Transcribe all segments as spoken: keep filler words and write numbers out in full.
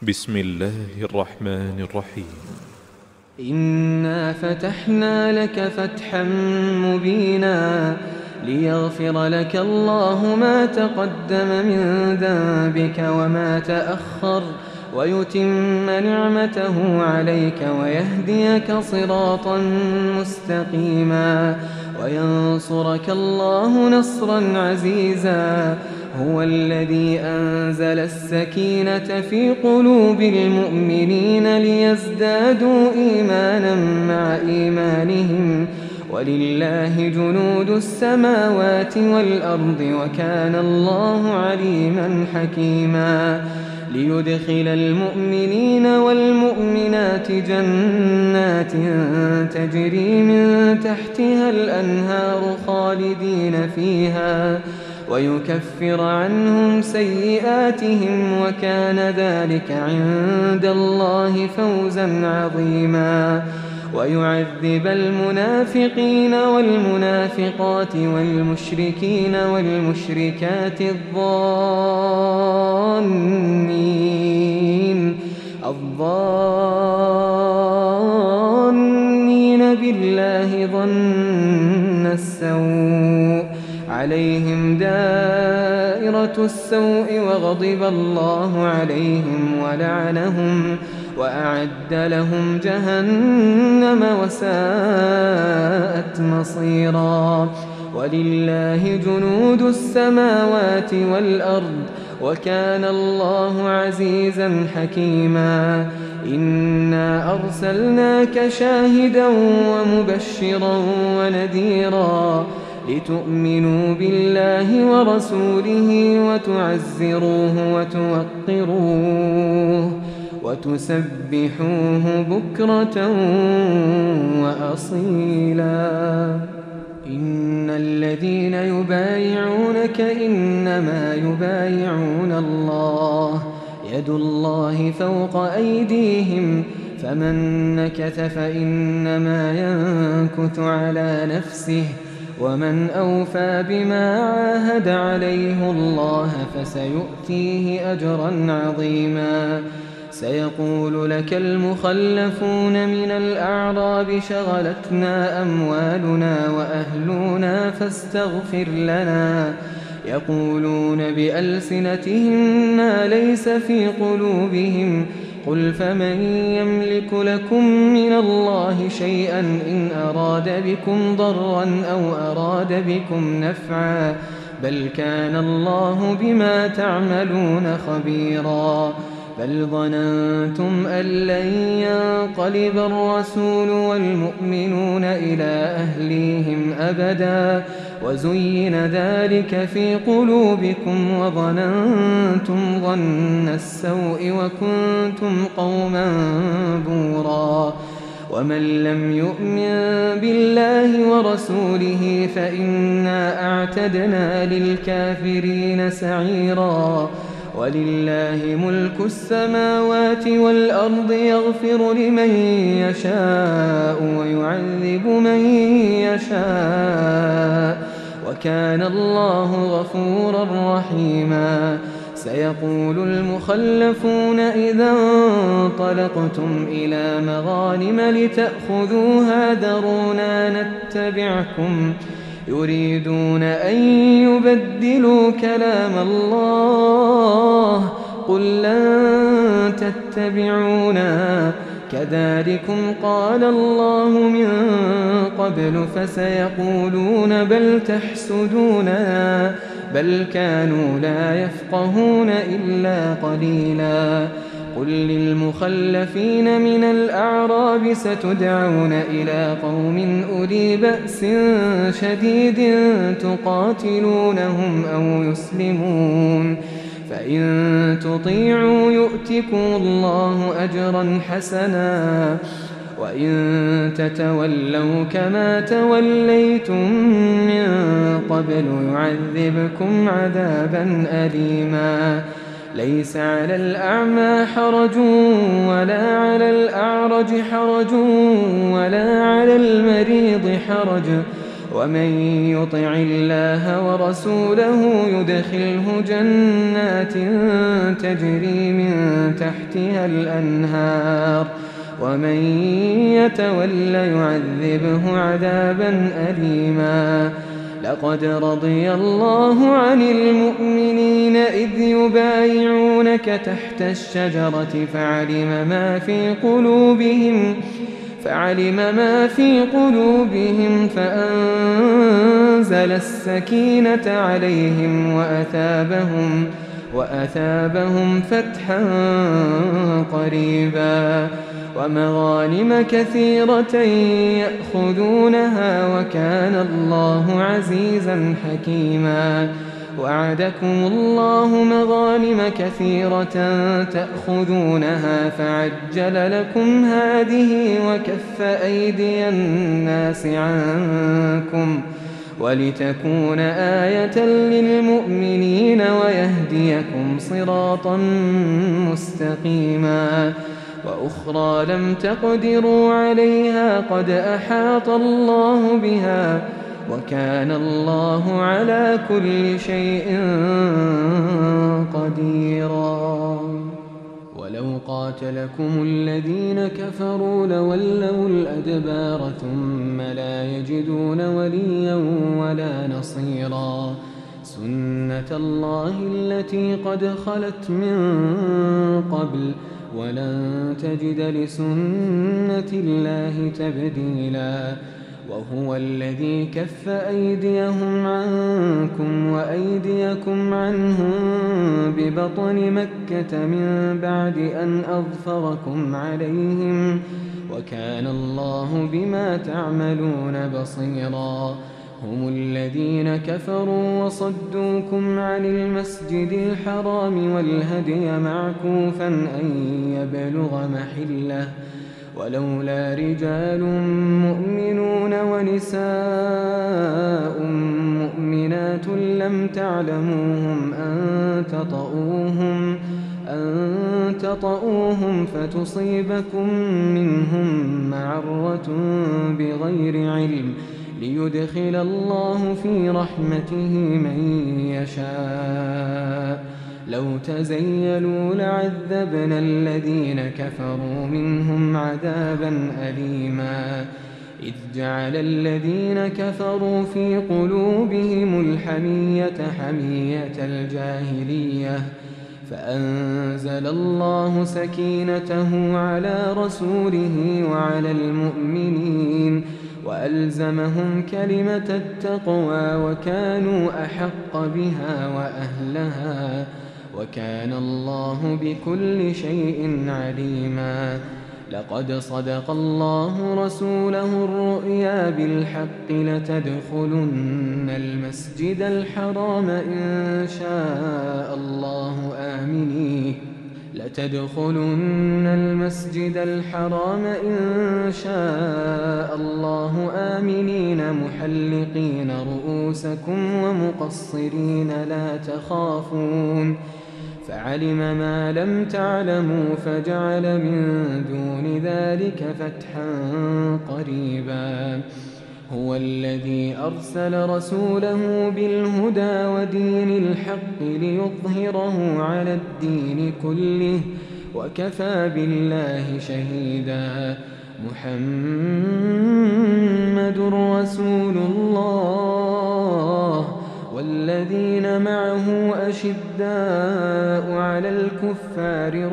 بسم الله الرحمن الرحيم. إنا فتحنا لك فتحا مبينا ليغفر لك الله ما تقدم من ذنبك وما تأخر ويتم نعمته عليك ويهديك صراطا مستقيما وينصرك الله نصرا عزيزا. هو الذي أنزل السكينة في قلوب المؤمنين ليزدادوا إيمانا مع إيمانهم ولله جنود السماوات والأرض وكان الله عليما حكيما. ليدخل المؤمنين والمؤمنات جنات تجري من تحتها الأنهار خالدين فيها ويكفر عنهم سيئاتهم وكان ذلك عند الله فوزا عظيما. ويعذب المنافقين والمنافقات والمشركين والمشركات الظانين الظانين بالله ظن السوء عليهم دائرة السوء وغضب الله عليهم ولعنهم وأعد لهم جهنم وساءت مصيرا. ولله جنود السماوات والأرض وكان الله عزيزا حكيما. إنا أرسلناك شاهدا ومبشرا ونذيرا لتؤمنوا بالله ورسوله وتعزروه وتوقروه وتسبحوه بكرة وأصيلا. إن الذين يبايعونك إنما يبايعون الله يد الله فوق أيديهم فمن نكث فإنما ينكث على نفسه ومن أوفى بما عاهد عليه الله فسيؤتيه أجرا عظيما. سيقول لك المخلفون من الأعراب شغلتنا أموالنا وأهلنا فاستغفر لنا يقولون بألسنتهم ما ليس في قلوبهم قل فمن يملك لكم من الله شيئا إن أراد بكم ضرا أو أراد بكم نفعا بل كان الله بما تعملون خبيرا. بل ظننتم أن لن ينقلب الرسول والمؤمنون إلى أهليهم أبدا وزين ذلك في قلوبكم وظننتم ظن السوء وكنتم قوما بورا. ومن لم يؤمن بالله ورسوله فإنا أعتدنا للكافرين سعيرا. ولله ملك السماوات والأرض يغفر لمن يشاء ويعذب من يشاء وكان الله غفورا رحيما. سيقول المخلفون إذا انطلقتم إلى مغانم لتأخذوها ذرونا نتبعكم يريدون أن يبدلوا كلام الله قل لن تتبعونا كذلكم قال الله من قبل فسيقولون بل تحسدوننا بل كانوا لا يفقهون إلا قليلا. قل للمخلفين من الأعراب ستدعون إلى قوم أولي بأس شديد تقاتلونهم أو يسلمون فإن تطيعوا يؤتكم الله أجرا حسنا وإن تتولوا كما توليتم من قبل يعذبكم عذابا أليما. ليس على الأعمى حرج ولا على الأعرج حرج ولا على المريض حرج ومن يطع الله ورسوله يدخله جنات تجري من تحتها الأنهار ومن يتول يعذبه عذابا أليما. لقد رضي الله عن المؤمنين إذ يبايعونك تحت الشجرة فعلم ما في قلوبهم فعلم ما في قلوبهم فأنزل السكينة عليهم وأثابهم وأثابهم فتحا قريبا ومغانم كثيرة يأخذونها وكان الله عزيزا حكيما. وعدكم الله مغانم كثيرة تأخذونها فعجل لكم هذه وكف أيدي الناس عنكم ولتكون آية للمؤمنين ويهديكم صراطا مستقيما. وأخرى لم تقدروا عليها قد أحاط الله بها وكان الله على كل شيء قديرا. ولو قاتلكم الذين كفروا لولوا الأدبار ثم لا يجدون وليا ولا نصيرا. سنة الله التي قد خلت من قبل ولن تجد لسنة الله تبديلا. وهو الذي كف أيديهم عنكم وأيديكم عنهم ببطن مكة من بعد أن أظفركم عليهم وكان الله بما تعملون بصيرا. هم الذين كفروا وصدوكم عن المسجد الحرام والهدي معكوفا أن يبلغ محله ولولا رجال مؤمنون ونساء مؤمنات لم تعلموهم أن تطؤوهم أن تطؤوهم فتصيبكم منهم معرة بغير علم ليدخل الله في رحمته من يشاء. لو تزيلوا لعذبنا الذين كفروا منهم عذابا أليما. إذ جعل الذين كفروا في قلوبهم الحمية حمية الجاهلية فأنزل الله سكينته على رسوله وعلى المؤمنين وألزمهم كلمة التقوى وكانوا أحق بها وأهلها وكان الله بكل شيء عليما. لقد صدق الله رسوله الرؤيا بالحق لتدخلن المسجد الحرام إن شاء الله آمنين لتدخلن المسجد الحرام إن شاء الله آمنين محلقين رؤوسكم ومقصرين لا تخافون فعلم ما لم تعلموا فجعل من دون ذلك فتحا قريبا. هو الذي أرسل رسوله بالهدى ودين الحق ليظهره على الدين كله وكفى بالله شهيدا. محمد رسول الله والذين معه أشداء على الكفار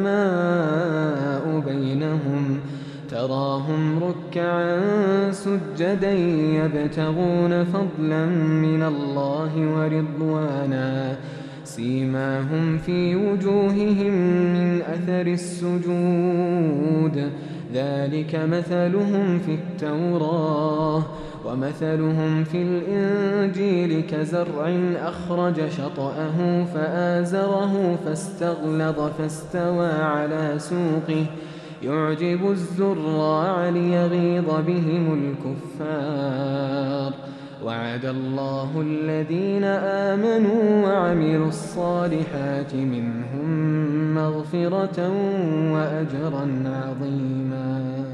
رحماء بينهم تراهم ركعا سجدا يبتغون فضلا من الله ورضوانا سيماهم في وجوههم من أثر السجود ذلك مثلهم في التوراة ومثلهم في الإنجيل كزرع أخرج شطأه فآزره فاستغلظ فاستوى على سوقه يعجب الزراع ليغيظ بهم الكفار. وعد الله الذين آمنوا وعملوا الصالحات منهم مغفرة وأجرا عظيما.